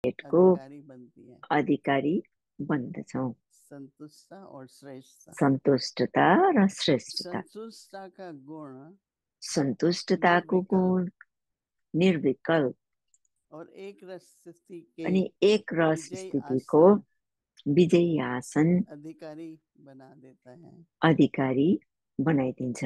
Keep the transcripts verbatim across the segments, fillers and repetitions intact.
को अधिकारी बन्दछौं। सन्तुष्टता र श्रेष्ठता। सन्तुष्टताको गुण निर्विकल्प अनि एक रस स्थितिको विजयी आसन अधिकारी बनाइदिन्छ।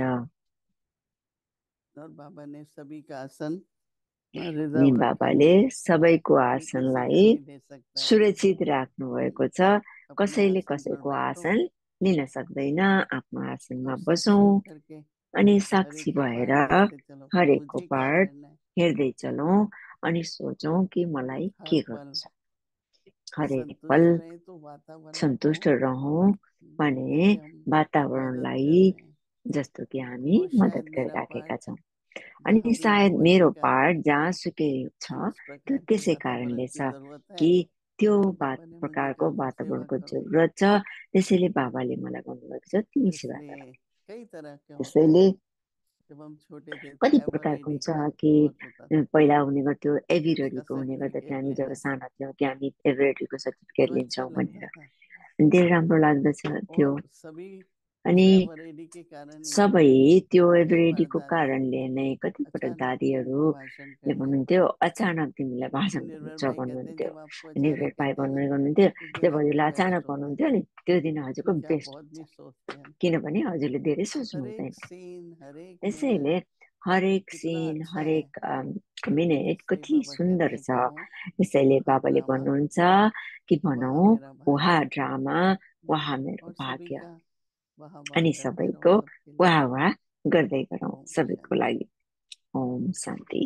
नि बाबाले सबैको आसनलाई सुरक्षित राख्नु भएको छ। कसैले कसैको आसन लिन सक्दैन। आफ्नो आसनमा बसौं अनि साक्षी भएर हरेकको पार्ट हेर्दै चलौं अनि सोचौं कि मलाई के गर्नु छ। हरेक पल सन्तुष्ट रहौं भने वातावरणलाई जस्तो कि हामी मद्दत गरिराखेका छौं। अनि सायद मेरो पार्ट जहाँसुकै छ त्यो त्यसै कारणले छ कि त्यो बात प्रकारको वातावरणको जरुरत छ। त्यसैले बाबाले मलाई भन्नुभएको छ तिमी सेवा गर। त्यसैले कति प्रकारको हुन्छ कि पहिला हुने गर्थ्यो एभिरेडीको हुने गर्दाखेरि हामी जब साना थियौँ कि हामी एभिरेडीको सर्टिफिकेट लिन्छौँ भनेर धेरै राम्रो लाग्दछ त्यो। अनि सबै त्यो एभिरेडीको कारणले नै कति पटक दादीहरूले भन्नुहुन्थ्यो अचानक तिमीलाई भाषण छ भन्नुहुन्थ्यो। अनि ग्रेड फाइभ भन्ने गर्नुहुन्थ्यो। जब हजुरलाई अचानक भन्नुहुन्थ्यो नि त्यो दिन हजुरको बेस्ट हुन्छ किनभने हजुरले धेरै सोच्नु हुँदैन। त्यसैले हरेक सिन हरेक मिनेट कति सुन्दर छ। त्यसैले बाबाले भन्नुहुन्छ कि भनौँ वहा ड्रामा वहा मेरो भाग्य अनि सबैको वाह वाह गर्दै गरौँ सबैको लागि। ओम शान्ति।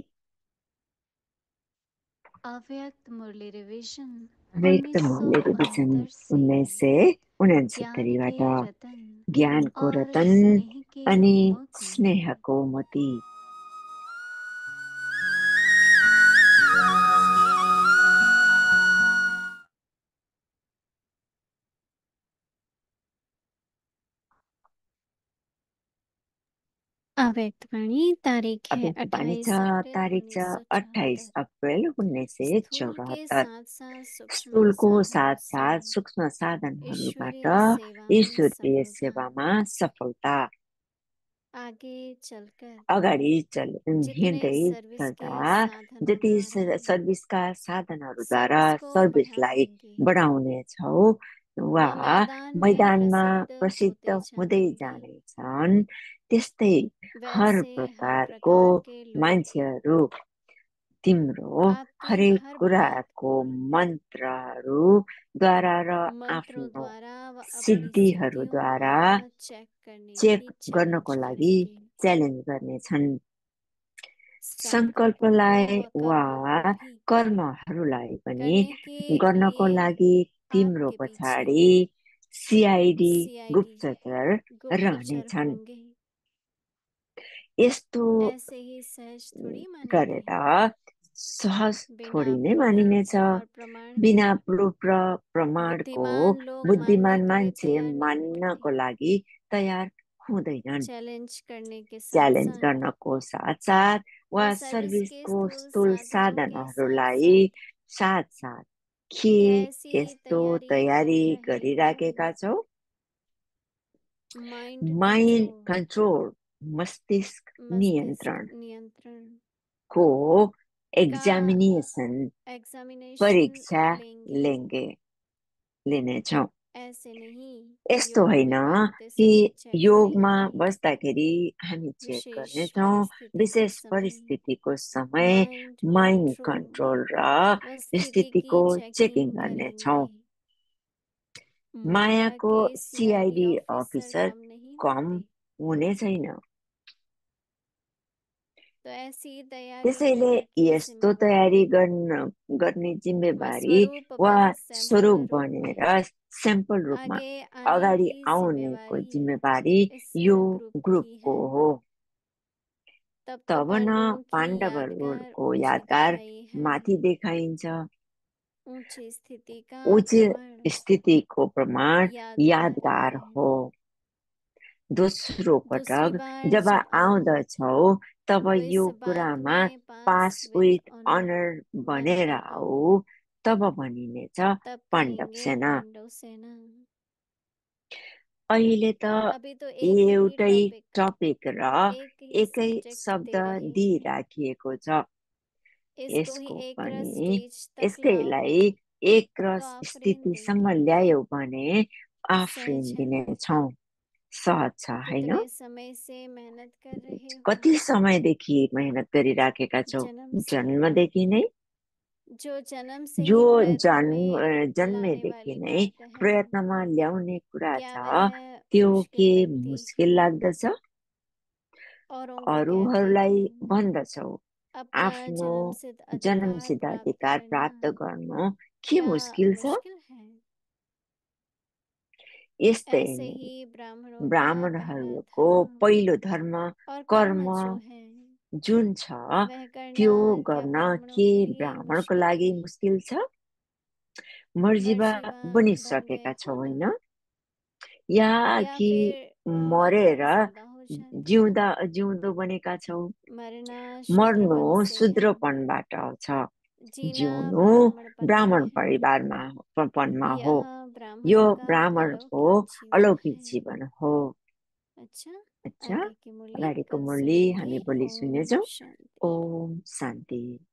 अव्यक्त मुरली रिभिजन अव्यक्त मुरली रिभिजन उन्नाइस सय उनसत्तरीबाट ज्ञानको रतन अनि स्नेहको मोती। अव्यक्त वाणी तारीख है अट्ठाईस तारीख छ अट्ठाईस अप्रैल उन्नाइस सय चौरात्तर। स्थूलको साथ साथ सूक्ष्म साधनहरूबाट ईश्वरीय सेवामा सफलता। अगाडि चल हिँड्दै चल्दा जति सर्भिसका साधनहरूद्वारा सर्भिसलाई बढाउने छौ वा मैदानमा प्रसिद्ध हुँदै जानेछन् त्यस्तै हर प्रकारको मान्छेहरू तिम्रो हरेक कुराको मन्त्रहरूद्वारा र आफ्नो सिद्धिहरूद्वारा चेक गर्नको लागि च्यालेन्ज गर्नेछन्। संकल्पलाई वा कर्महरूलाई पनि गर्नको लागि तिम्रो पछाडि सीआईडी गुप्तचर रहनेछन्। यस्तो गरेर सहज थोडी नै मानिनेछ। बिना प्रुफ र प्रमाणको बुद्धिमान मान्छे मान्नको लागि तयार हुँदैनन्। च्यालेन्ज गर्नको साथ साथ वा सर्भिसको स्थूल साधनहरूलाई साथ साथ के यस्तो तयारी गरिराखेका छौ? माइन्ड कन्ट्रोल मस्तिष्क नियन्त्रण को एग्जामिनेशन परीक्षा लेंगे लेनेछौं। यस्तो होइन कि योगमा बस्दाखेरि हामी चेक गर्नेछौं। विशेष परिस्थितिको समय माइन्ड कन्ट्रोल र स्थितिको चेकिङ गर्नेछौं। मायाको सीआईडी अफिसर कम हुने छैन। त्यसैले यस्तो तयारी गर्न गर्ने जिम्मेवारी वा स्वरूप बनेर स्याम्पल रूपमा अगाडि आउनेको जिम्मेवारी यो ग्रुपको हो। तब न पाण्डवहरूको यादगार माथि देखाइन्छ। उच्च स्थितिको प्रमाण यादगार हो। दोस्रो पटक जब आउँदछौ तब यो कुरामा पास विथ अनर बनेर आऊ तब भनिनेछ तब पाण्डव कहेंगे सेना। पांडव सेना। अहिले त अभी तो एक ही एउटै टॉपिक, टपिक र एक ही एकै सब्जेक्ट शब्द दे रहे हैं, दिइराखिएको छ। इसको ही यसको एक रस पनि स्टेज तक लाओ यसैलाई एक तो रस आफरीन स्थितिसम्म देंगे। ल्यायौ भने आफ्रिन सहज है ना। दिनेछौ। सहज छ होइन? कितने समय से मेहनत कर रहे हो, कति समयदेखि मेहनत गरिराखेका छौ? जन्म से, जन्मदेखि नै। जो जन्म से जो ही प्रयत्न जन्म में लाने जन्मेदेखि वाली नै बात है, प्रयत्नमा ल्याउने कुरा क्या छ, वह त्यो मुश्किल के लगती है? मुस्किल लाग्दछ? औरों को कहती अरूहरूलाई हूँ, भन्दछौ अपना आफ्नो जन्मसिद्ध अधिकार जन्मसिद्ध प्राप्त अधिकार करना प्राप्त गर्नु के क्या मुस्किल छ? मुश्किल है? यस्तै ऐसे नै ही ब्राह्मणों का पहला ब्राह्मणहरूको धर्म पहिलो धर्म और कर्म जो है जुन छ वह करना त्यो क्या गर्न ब्राह्मणों के के लिए ब्राह्मणको मुश्किल लागि है? मुस्किल छ? मर्जीवा मर्जीवा बन गए बनिसकेका हो छौ ना, होइन? या या कि फिर मरेर माता जिंदा हो जाती। जिउँदा जिउँदो बनेका छौ? मरना मर्नु शूद्रपन से है, शूद्रपनबाट आउँछ, जीना जिउनु ब्राह्मणपन में ब्राह्मण है। परिवारमा पनमा हो। यह यो ब्राह्मण का ब्राह्मणको अलौकिक जीवन अलौकिक है। जीवन हो। अच्छा, अच्छा, आगे की मुरली अगाडिको कल मुरली सुनेंगे। हामी भोलि ओम सुन्नेछौँ। शांति। ओम शान्ति।